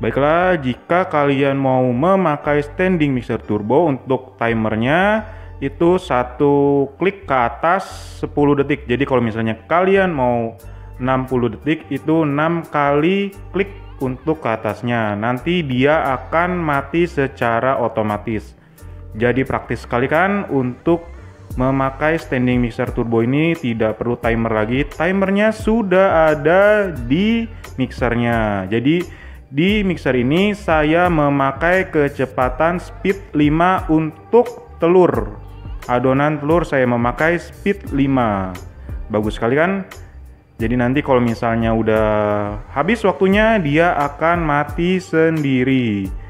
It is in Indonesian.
Baiklah, jika kalian mau memakai standing mixer turbo untuk timernya itu satu klik ke atas 10 detik. Jadi kalau misalnya kalian mau 60 detik itu 6 kali klik untuk ke atasnya. Nanti dia akan mati secara otomatis. Jadi praktis sekali kan untuk memakai standing mixer turbo ini, tidak perlu timer lagi. Timernya sudah ada di mixernya. Jadi di mixer ini saya memakai kecepatan speed 5 untuk telur. Adonan telur saya memakai speed 5. Bagus sekali kan? Jadi nanti kalau misalnya udah habis waktunya dia akan mati sendiri.